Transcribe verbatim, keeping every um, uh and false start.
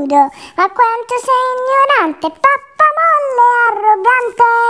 nudo. Ma quanto sei ignorante, pappa molle arrogante.